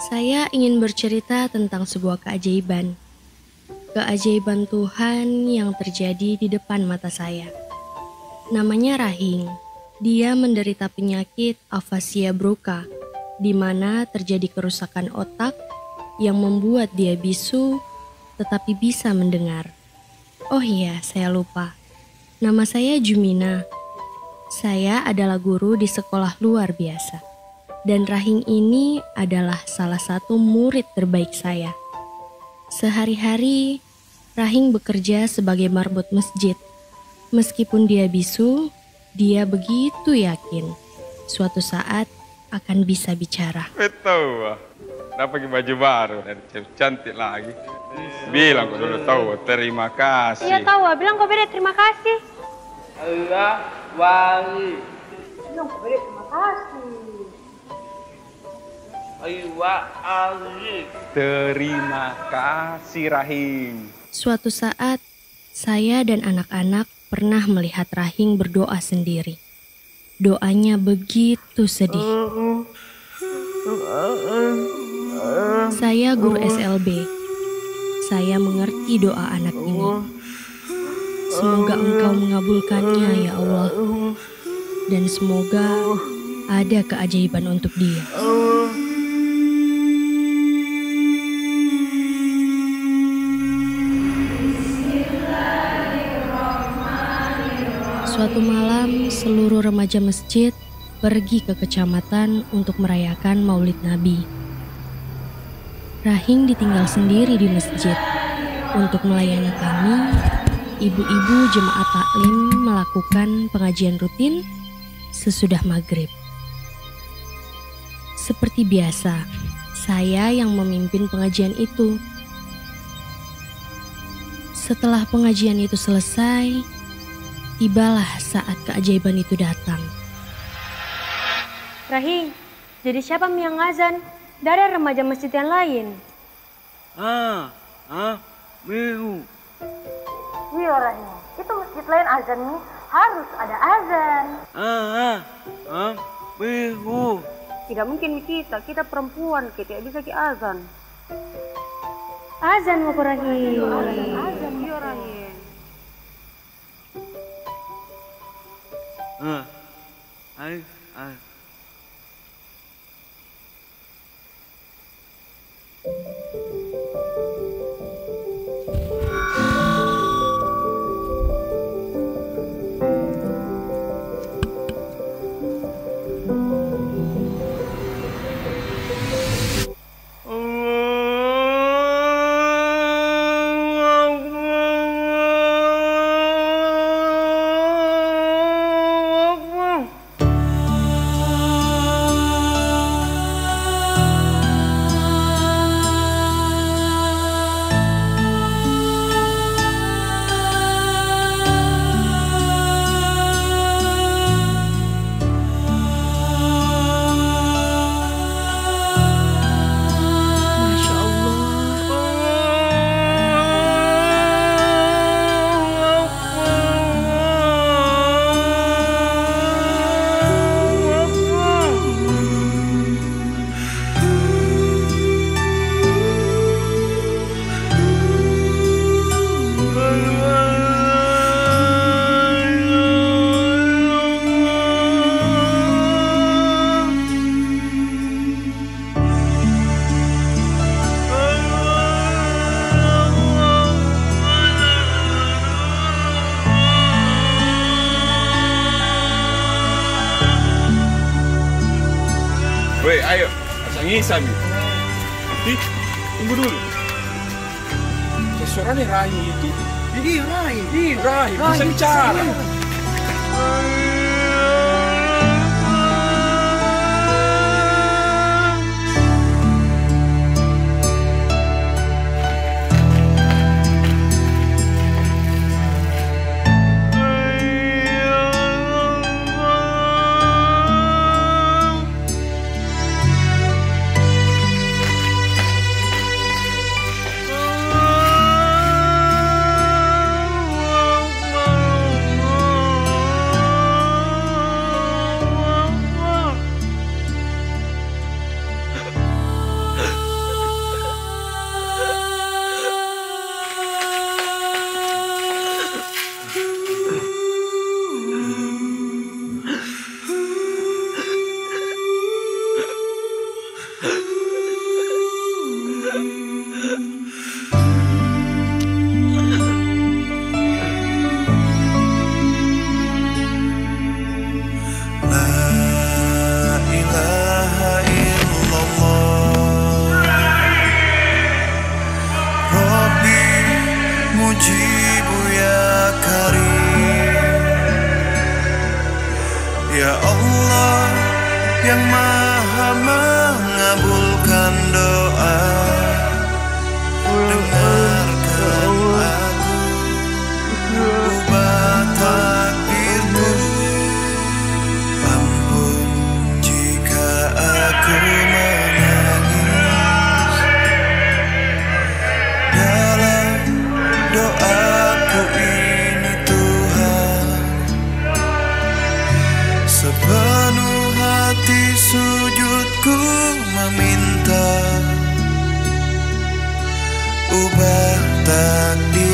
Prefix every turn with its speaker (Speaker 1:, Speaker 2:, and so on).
Speaker 1: Saya ingin bercerita tentang sebuah keajaiban. Keajaiban Tuhan yang terjadi di depan mata saya. Namanya Rahing. Dia menderita penyakit afasia Broca, di mana terjadi kerusakan otak yang membuat dia bisu tetapi bisa mendengar. Oh iya, saya lupa. Nama saya Jumina. Saya adalah guru di sekolah luar biasa. Dan Rahing ini adalah salah satu murid terbaik saya. Sehari-hari, Rahing bekerja sebagai marbot masjid. Meskipun dia bisu, dia begitu yakin suatu saat akan bisa bicara.
Speaker 2: Betul, dapat baju baru dan cantik lagi. Bilang kau dulu tahu, terima kasih.
Speaker 3: Iya tahu, bilang kau beda terima kasih.
Speaker 4: Allah wali.
Speaker 3: Bilang kau beda terima kasih.
Speaker 4: Aywa Ali.
Speaker 2: Terima kasih Rahim.
Speaker 1: Suatu saat, saya dan anak-anak pernah melihat Rahing berdoa sendiri. Doanya begitu sedih. Saya guru SLB. Saya mengerti doa anak ini. Semoga Engkau mengabulkannya ya Allah. Dan semoga ada keajaiban untuk dia. Suatu malam, seluruh remaja masjid pergi ke kecamatan untuk merayakan Maulid Nabi. Rahing ditinggal sendiri di masjid. Untuk melayani kami, ibu-ibu jemaat taklim melakukan pengajian rutin sesudah maghrib. Seperti biasa, saya yang memimpin pengajian itu. Setelah pengajian itu selesai, tibalah saat keajaiban itu datang.
Speaker 3: Rahing, jadi siapa yang ngazan? Dari remaja masjid yang lain.
Speaker 4: Mihu.
Speaker 3: Iya Rahing, itu masjid lain azan nih, harus ada azan.
Speaker 4: Mihu.
Speaker 3: Tidak mungkin kita perempuan, kita tidak bisa ke azan. Azan mau Rahing. Azan, iya Rahing.
Speaker 4: Ay.
Speaker 2: Woi, ayo, pasang ngisam. Tunggu dulu. Suara nih Rahim itu. Ini Rahim, bisa bicara.
Speaker 5: Maha mengabulkan doa. Dengarkan aku, ubah takdirku. Ampun jika aku menangis. Dalam doaku ini Tuhan, sepenuh hati sujudku meminta, ubah takdir